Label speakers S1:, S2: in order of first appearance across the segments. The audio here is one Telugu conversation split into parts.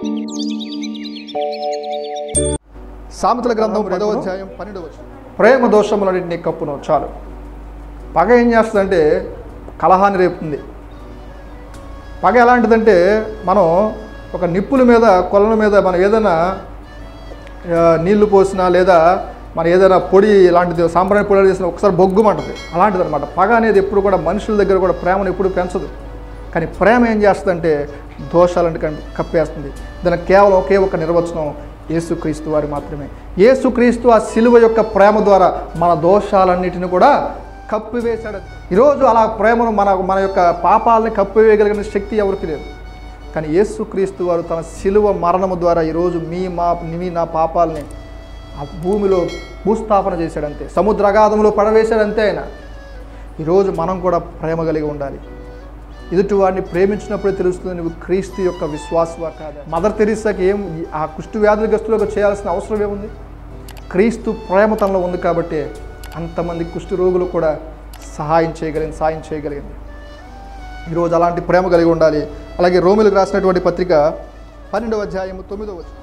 S1: సామెతల గ్రంథం 10వ అధ్యాయం 12వ వచనం. ప్రేమ దోషములన్నింటినీ కప్పును. చాలు. పగ ఏం చేస్తుందంటే కలహాన్ని రేపుతుంది. పగ ఎలాంటిదంటే మనం ఒక నిప్పుల మీద కొలల మీద మనం ఏదైనా నీళ్లు పోసినా లేదా మనం ఏదైనా పొడి ఇలాంటిది సాంబ్రాణి పొడి చేసినా ఒకసారి బొగ్గుమంటది. అలాంటిది అనమాట. పగ అనేది ఎప్పుడు కూడా మనుషుల దగ్గర కూడా ప్రేమను ఎప్పుడు పెంచదు. కానీ ప్రేమ ఏం చేస్తుందంటే దోషాలను కప్పేస్తుంది. దానికి కేవలం ఒకే ఒక నిర్వచనం, యేసుక్రీస్తు వారు మాత్రమే. యేసుక్రీస్తు ఆ సిలువ యొక్క ప్రేమ ద్వారా మన దోషాలన్నిటిని కూడా కప్పివేశాడు. ఈరోజు అలా ప్రేమను మన యొక్క పాపాలని కప్పివేయగలిగిన శక్తి ఎవరికి లేదు. కానీ యేసుక్రీస్తు వారు తన సిలువ మరణము ద్వారా ఈరోజు మీ నా పాపాలని ఆ భూమిలో భూస్థాపన చేశాడంతే, సముద్ర అగాధంలో పడవేశాడంతే. ఆయన ఈరోజు మనం కూడా ప్రేమ కలిగి ఉండాలి. ఎదుటి వాడిని ప్రేమించినప్పుడే తెలుస్తుంది నువ్వు క్రీస్తు యొక్క విశ్వాసవా కాదా. మదర్ తెరీసాకి ఆ కుష్టు వ్యాధిగ్రస్తులకు చేయాల్సిన అవసరం ఏముంది? క్రీస్తు ప్రేమ తనలో ఉంది కాబట్టి అంతమంది కుష్టు రోగులు కూడా సాయం చేయగలిగింది. ఈరోజు అలాంటి ప్రేమ కలిగి ఉండాలి. అలాగే రోమిలకు రాసినటువంటి పత్రిక 12వ అధ్యాయం 9వ వచనం.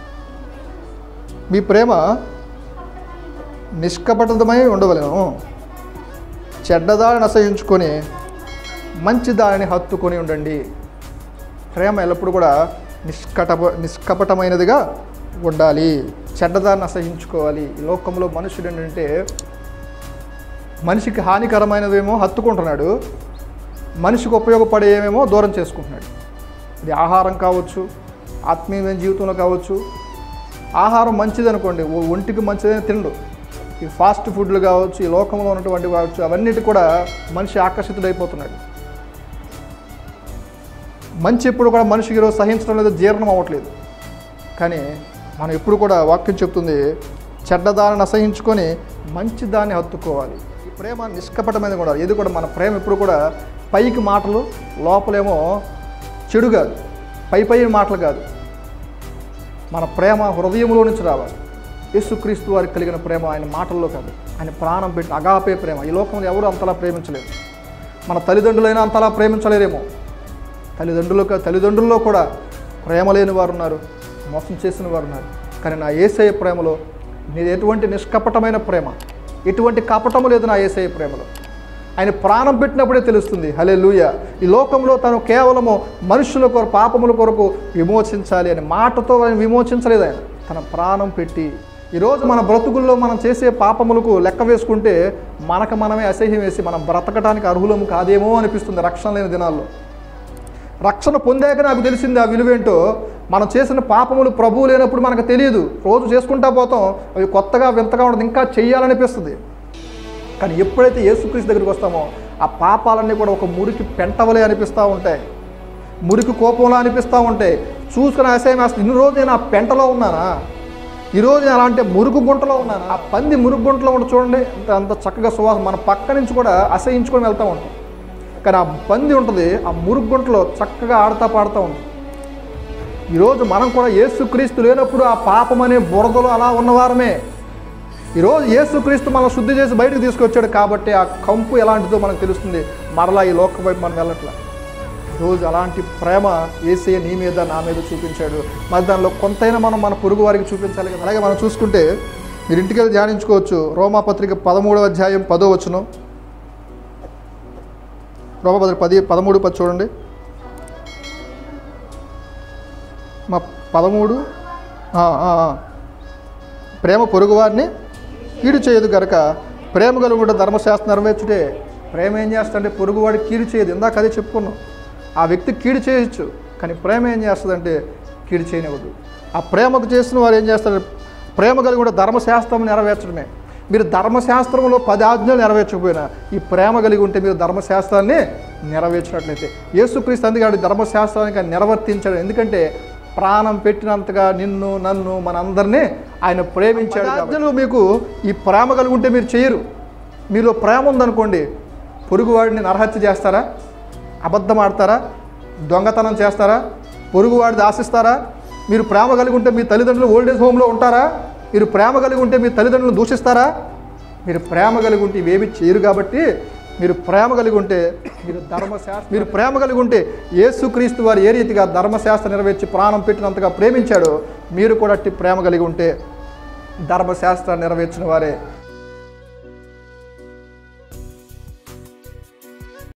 S1: మీ ప్రేమ నిష్కపటమై ఉండవలెను, చెడ్డదారిని అసహించుకొని మంచి దారిని హత్తుకొని ఉండండి. ప్రేమ ఎల్లప్పుడూ కూడా నిష్కపటమైనదిగా ఉండాలి. చెడ్డదారిని అసహించుకోవాలి. ఈ లోకంలో మనుషుడు ఏంటంటే మనిషికి హానికరమైనవేమో హత్తుకుంటున్నాడు, మనిషికి ఉపయోగపడేవేమో దూరం చేసుకుంటున్నాడు. ఇది ఆహారం కావచ్చు, ఆత్మీయమైన జీవితంలో కావచ్చు. ఆహారం మంచిది అనుకోండి, ఒంటికి మంచిదని తిండు. ఈ ఫాస్ట్ ఫుడ్లు కావచ్చు, ఈ లోకంలో ఉన్నటువంటి కావచ్చు, అవన్నిటి కూడా మనిషి ఆకర్షితుడైపోతున్నాడు. మంచి ఎప్పుడు కూడా మనిషికి ఈరోజు సహించడం లేదు, జీర్ణం అవ్వట్లేదు. కానీ మనం ఎప్పుడు కూడా వాక్యం చెప్తుంది, చెడ్డదారిని అసహించుకొని మంచి దాన్ని హత్తుకోవాలి. ఈ ప్రేమ నిష్కపటమైనది కూడా. ఇది కూడా మన ప్రేమ ఎప్పుడు కూడా పైకి మాటలు, లోపలేమో చెడు కాదు, పై మాటలు కాదు. మన ప్రేమ హృదయంలో నుంచి రావాలి. యేసుక్రీస్తు వారికి కలిగిన ప్రేమ ఆయన మాటల్లో కాదు, ఆయన ప్రాణం పెట్టి అగాపే ప్రేమ. ఈ లోకంలో ఎవరు అంతలా ప్రేమించలేరు. మన తల్లిదండ్రులైనా అంతలా ప్రేమించలేరేమో. తల్లిదండ్రుల్లో కూడా ప్రేమ లేని వారు ఉన్నారు, మోసం చేసిన వారు ఉన్నారు. కానీ నా యేసయ్య ప్రేమలో ఎటువంటి నిష్కపటమైన ప్రేమ, ఎటువంటి కపటము లేదు నా యేసయ్య ప్రేమలో. ఆయన ప్రాణం పెట్టినప్పుడే తెలుస్తుంది. హల్లెలూయా. ఈ లోకంలో తను కేవలము మనుషుల కొరకు, పాపముల కొరకు విమోచించాలి అని మాటతో ఆయన విమోచించలేదు. ఆయన తన ప్రాణం పెట్టి. ఈరోజు మన బ్రతుకుల్లో మనం చేసే పాపములకు లెక్క వేసుకుంటే మనమే అసహ్యం వేసి మనం బ్రతకడానికి అర్హులము కాదేమో అనిపిస్తుంది. రక్షణ లేని దినాల్లో రక్షణ పొందాక నాకు తెలిసింది ఆ విలువేంటో. మనం చేసిన పాపములు ప్రభువు లేనప్పుడు మనకు తెలియదు. రోజు చేసుకుంటా పోతాం, అవి కొత్తగా వింతగా ఉండదు, ఇంకా చెయ్యాలనిపిస్తుంది. కానీ ఎప్పుడైతే యేసుక్రీస్తు దగ్గరికి వస్తామో ఆ పాపాలన్నీ కూడా ఒక మురికి పెంటవలే అనిపిస్తూ ఉంటాయి, మురికి కోపంలో అనిపిస్తూ ఉంటాయి. చూసుకుని అసహ్యం వేస్తుంది. ఇన్ని రోజు నేను ఆ పెంటలో ఉన్నానా, ఈరోజు నేను అలాంటి మురుగు గుంటలో ఉన్నాను. ఆ పంది మురుగు గుంటలో ఉంటే చూడండి అంత చక్కగా సువాసన, మన పక్క నుంచి కూడా అసహించుకొని వెళ్తూ ఉంటాం. కానీ ఆ పంది ఉంటుంది ఆ మురుగు గుంటలో చక్కగా ఆడుతూ పాడుతూ ఉంటుంది. ఈరోజు మనం కూడా యేసుక్రీస్తు లేనప్పుడు ఆ పాపం అనే బురదలో అలా ఉన్నవారమే. ఈరోజు యేసుక్రీస్తు మనం శుద్ధి చేసి బయటకు తీసుకొచ్చాడు కాబట్టి ఆ కంపు ఎలాంటిదో మనకు తెలుస్తుంది. మరలా ఈ లోకం వైపు మనం వెళ్ళట్లా. ఈరోజు అలాంటి ప్రేమ యేసయ్య నీ మీద నా మీద చూపించాడు. మరి దానిలో కొంతైనా మనం మన పొరుగు వారికి చూపించాలి కదా. అలాగే మనం చూసుకుంటే మీరు ఇంటికి వెళ్ళి ధ్యానించుకోవచ్చు. రోమాపత్రిక 13వ అధ్యాయం 10వ వచనం. రోమాపత్రిక 13:10 చూడండి. 13 ప్రేమ పొరుగువారిని కీడు చేయదు గనక ప్రేమ కలుగుట ధర్మశాస్త్రం నెరవేర్చుటే. ప్రేమ ఏం చేస్తుందంటే పొరుగువాడికి కీడు చేయదు. ఇందాక అదే చెప్పుకున్నాం. ఆ వ్యక్తి కీడు చేయొచ్చు, కానీ ప్రేమ ఏం చేస్తుందంటే కీడు చేయనివ్వదు. ఆ ప్రేమకు చేసిన వారు ఏం చేస్తారు? ప్రేమ కలుగుట ధర్మశాస్త్రం నెరవేర్చడమే. మీరు ధర్మశాస్త్రంలో 10 ఆజ్ఞలు నెరవేర్చకపోయినా ఈ ప్రేమ కలిగి ఉంటే మీరు ధర్మశాస్త్రాన్ని నెరవేర్చినట్లయితే. యేసుక్రీస్తు అందుకే ధర్మశాస్త్రానికి నిర్వర్తించాడు. ఎందుకంటే ప్రాణం పెట్టినంతగా నిన్ను నన్ను మనందరినీ ఆయన ప్రేమించాడు. ఆజ్ఞలు మీకు ఈ ప్రేమ కలిగి ఉంటే మీరు చేయరు. మీలో ప్రేమ ఉందనుకోండి, పొరుగువాడిని నరహత్య చేస్తారా, అబద్ధం ఆడతారా, దొంగతనం చేస్తారా, పొరుగువాడిని ఆశిస్తారా? మీరు ప్రేమ కలిగి ఉంటే మీ తల్లిదండ్రులు ఓల్డేజ్ హోమ్లో ఉంటారా? మీరు ప్రేమ కలిగి ఉంటే మీ తల్లిదండ్రులను దూషిస్తారా? మీరు ప్రేమ కలిగి ఉంటే ఇవేమి చేయరు. కాబట్టి మీరు ప్రేమ కలిగి ఉంటే మీరు ప్రేమ కలిగి ఉంటే యేసుక్రీస్తు వారు ఏ రీతిగా ధర్మశాస్త్రం నెరవేర్చి ప్రాణం పెట్టినంతగా ప్రేమించాడో మీరు కూడా అట్టి ప్రేమ కలిగి ఉంటే ధర్మశాస్త్రాన్ని నెరవేర్చిన వారే